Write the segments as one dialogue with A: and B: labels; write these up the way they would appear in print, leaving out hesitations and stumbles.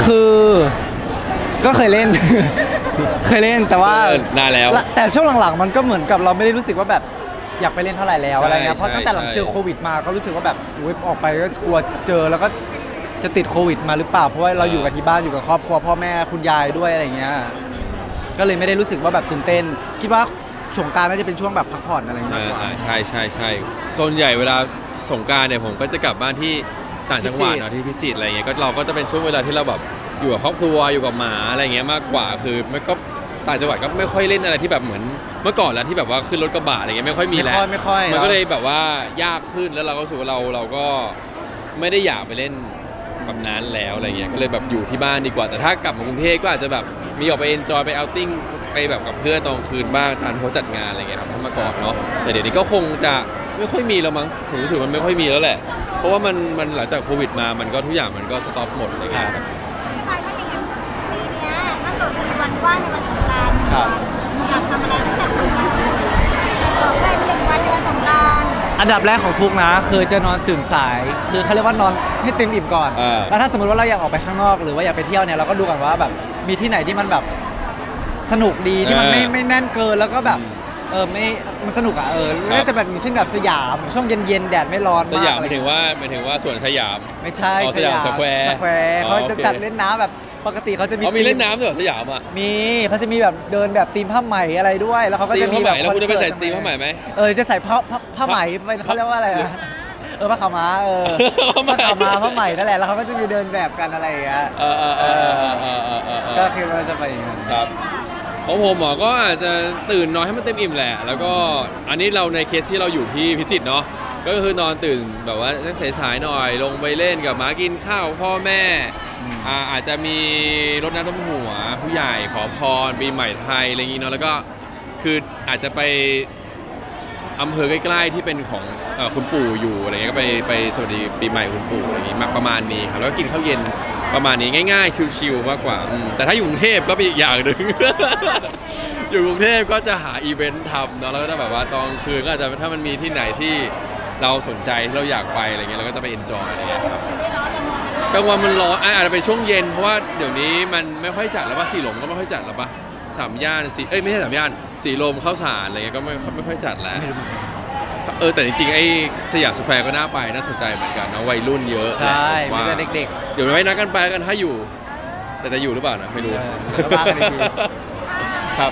A: คือก็เคยเล่น เคยเล่นแต่ว่าน
B: านแล้ว
A: แต่ช่วงหลังๆมันก็เหมือนกับเราไม่ได้รู้สึกว่าแบบอยากไปเล่นเท่าไหร่แล้วอะไรเงี้ยเพราะตั้งแต่หลังเจอโควิดมาก็รู้สึกว่าแบบออกไปก็กลัวเจอแล้วก็จะติดโควิดมาหรือเปล่าเพราะว่าเราอยู่กับที่บ้านอยู่กับครอบครัวพ่อแม่คุณยายด้วยอะไรเงี้ยก็เลยไม่ได้รู้สึกว่าแบบตื่นเต้นคิดว่าสงกรานต์น่าจะเป็นช่วงแบบพักผ่อนอะไรมากกว่า
B: ใช่ส่วนใหญ่เวลาสงกรานต์เนี่ยผมก็จะกลับบ้านที่ต่างจังหวัดเนาะที่พิจิตรอะไรเงี้ยก็เราก็จะเป็นช่วงเวลาที่เราแบบอยู่กับครอบครัวอยู่กับหมาอะไรเงี้ยมากกว่าคือมันก็ต่างจังหวัดก็ไม่ค่อยเล่นอะไรที่แบบเหมือนเมื่อก่อนแล้วที่แบบว่าขึ้นรถกระบะอะไรเงี้ยไม่ค่อยมีแล้วมันก็เลยแบบว่ายากขึ้นแล้วเราก็รู้สึกว่าเราก็ไม่ได้อยากไปเล่นแบบนั้นแล้วอะไรเงี้ยก็เลยแบบอยู่ที่บ้านดีกว่าแต่ถ้ากลับมากรุงเทพก็อาจจะแบบมีออกไปเอนจอยไปเอาติ้งไปแบบกับเพื่อนตอนคืนบ้างตอนเขาจัดงานอะไรเงี้ยครับเมื่อก่อนเนาะแต่เดี๋ยวนี้ก็คงจะไม่ค่อยมีแล้วมั้งผมรู้สึกมันไม่ค่อยมีแล้วแหละเพราะว่ามันหลังจากโควิดมามันก็ทุกอย่างมันก็สต็อปหมดเลยครับ
C: ถ้าอย่างนั้นปีนี้ถ้าเกิดมีวันว่างในวันสงกรานต์อยากทำอะไรตั้งแต่ตื่นมาเป็น1 วันในวันสงกรานต์
A: อันดับแรกของฟุกนะคือจะนอนตื่นสายคือเขาเรียกว่านอนให้เต็มอิ่มก่อนแล้วถ้าสมมติว่าเราอยากออกไปข้างนอกหรือว่าอยากไปเที่ยวเนี่ยเราก็ดูกันว่าแบบมีที่ไหนที่มันแบบสนุกดีที่มันไม่แน่นเกินแล้วก็แบบไม่มันสนุกก็จะแบบเช่นแบบสยามช่วงเย็นแดดไม่ร้อนมาก
B: สยามหมายถึงว่าสวนสยาม
A: ไม่ใช่สยามสแควร์เขาจะจัดเล่นน้ำแบบปกติเขาจะ
B: มีเล่นน้ำด้วยสยามอ่ะ
A: มีเขาจะมีแบบเดินแบบธีมผ้าไหมอะไรด้วยแล้วเขาก็จะมีแบบ
B: แล้วคุณจะไปใส่ธีมผ้าไหมไหม
A: จะใส่ผ้าไหมเป็นเขาเรียกว่าอะไรผ้าขาวม้าผ้าขาวม้าผ้าไหมนั่นแหละแล้วเขาก็จะมีเดินแบบกันอะไรอย่างเงี้ยก็คือมันจะไปอย่างนั้น
B: ครับของผมก็อาจจะตื่นนอนให้มันเต็มอิ่มแหละแล้วก็อันนี้เราในเคสที่เราอยู่ที่พิจิตรเนาะก็คือนอนตื่นแบบว่าสักสายๆหน่อยลงไปเล่นกับหมากินข้าวพ่อแม่อาจจะมีรดน้ำต้มหัวผู้ใหญ่ขอพรปีใหม่ไทยอะไรอย่างงี้เนาะแล้วก็คืออาจจะไปอำเภอใกล้ๆที่เป็นของคุณปู่อยู่อะไรเงี้ยก็ไปสวัสดีปีใหม่คุณปู่อะไรอย่างงี้ประมาณนี้ครับแล้วก็กินข้าวเย็นประมาณนี้ง่ายๆชิวๆมากกว่าแต่ถ้าอยู่กรุงเทพก็เป็นอีกอย่างหนึ่ง อยู่กรุงเทพก็จะหาอีเวนต์ทำเนาะแล้วก็จะแบบว่าตอนคืนก็อาจจะถ้ามันมีที่ไหนที่เราสนใจที่เราอยากไปอะไรเงี้ยเราก็จะไปเอนจอยอะไรเงี้ยครับกลางวันมันร้อนอาจจะเป็นช่วงเย็นเพราะว่าเดี๋ยวนี้มันไม่ค่อยจัดแล้วป่ะสีลมก็ไม่ค่อยจัดแล้วป่ะ3 ย่านไม่ใช่3 ย่านสีลมข้าวสารอะไรเงี้ยก็ไม่ค่อยจัดแล้วแต่จริงๆไอ้สยามสแควร์ก็น่าไปน่าสนใจเหมือนกันนะวัยรุ่นเยอะ
A: ใช่ไม่ใช่เด็ก
B: ๆเดี๋ยวไว้นัดกันไปกันถ้าอยู่แต่จะอยู่หรือเปล่านะไม่รู้
A: ก็มากันดี
B: ครับ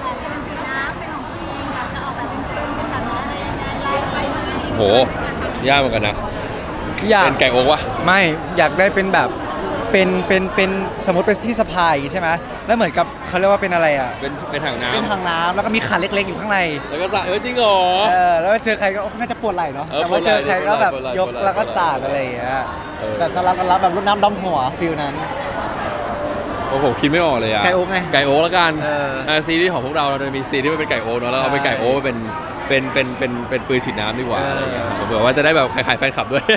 B: โหยากเหมือนกันนะเป็นไก่โอ๊กวะ
A: ไม่อยากได้เป็นแบบเป็นสมมติเป็นที่สะพายใช่ไหมแล้วเหมือนกับเขาเรียกว่าเป็นอะไรอ่ะ
B: เป็นถังน้ำ
A: เป็นถังน้ำแล้วก็มีขันเล็กๆอยู่ข้างใน
B: แล้วก็สาดจริงเหรอ
A: แล้วเจอใครก็น่าจะปวดไหล่เนาะแต่ว่าเจอใครก็แบบยกแล้วก็สาดอะไรอย่างเงี้ยแบบน่ารักแบบรดน้ำดำหัวฟิลนั้น
B: โอ้โหคิดไม่ออกเลยอะ
A: ไก่โอ๊กไง
B: ไก่โอ๊กแล้วกันซีรีส์ของพวกเราจะมีซีรีส์ที่เป็นไก่โอ๊กเนาะแล้วเอาไปไก่โอ๊กเป็นปืนฉีดน้ำดีกว่าอะไรเงี้ยผมบอกว่าจะได้แบบขายแฟนคลับด้วย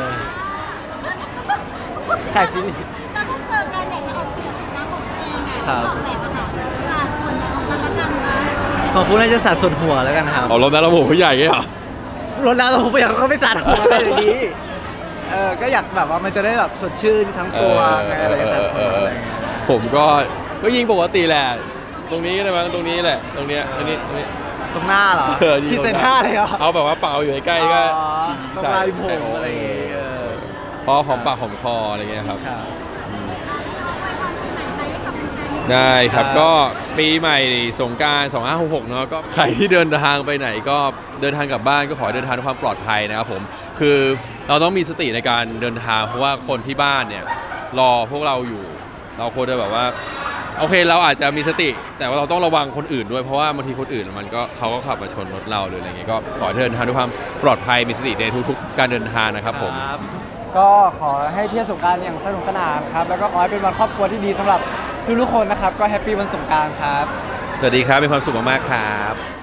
A: ขายซีรีส์
C: แล้วถ้าเจอกันเนี่ยจะออกปืนฉีดน้ำของตัวเองออกแบบอะค่ะสาดส่วนไหนของกันละกันนะ
A: ของฟุ๊กน่าจะสาดส่วนหัวแล้วกันครับ
B: รถน้ำลำหัวผู้ใหญ่ไงเหรอ
A: รถน้ำลำหัวผู้ใหญ่เขาไม่สาดหัวกันอย่างนี้ก็อยากแบบว่ามันจะได้แบบสดชื่นทั้งตัวไงอะไรสาดหัวอะไรเงี้ย
B: ผมก็ยิงปกติแหละตรงนี้ได้ไหมตรงนี้แหละตรงนี้
A: ตรงหน้าเหรอชีเซนท่าเลยเหรอ
B: เอาแบบว่าเป่าอยู่ใกล้ๆก็
A: ตรงลายผมอะไร
B: พอหอมปากหอมคออะไรเงี้ยครับได้ครับก็ปีใหม่สงกรานต์2566เนาะก็ใครที่เดินทางไปไหนก็เดินทางกลับบ้านก็ขอเดินทางด้วยความปลอดภัยนะครับผมคือเราต้องมีสติในการเดินทางเพราะว่าคนที่บ้านเนี่ยรอพวกเราอยู่เราควรจะแบบว่าโอเคเราอาจจะมีสติแต่ว่าเราต้องระวังคนอื่นด้วยเพราะว่าบางทีคนอื่นเขาก็ขับมาชนรถเราหรืออะไรเงี้ยก็ขอเดินทางด้วยความปลอดภัยมีสติในทุกๆการเดินทางนะครับผม
A: ก็ขอให้เที่ยวสงกรานต์อย่างสนุกสนานครับแล้วก็ขอให้เป็นวันครอบครัวที่ดีสำหรับทุกคนนะครับก็แฮปปี้วันสงกรานต์ครับ
B: สวัสดีครับมีความสุขมากๆครับ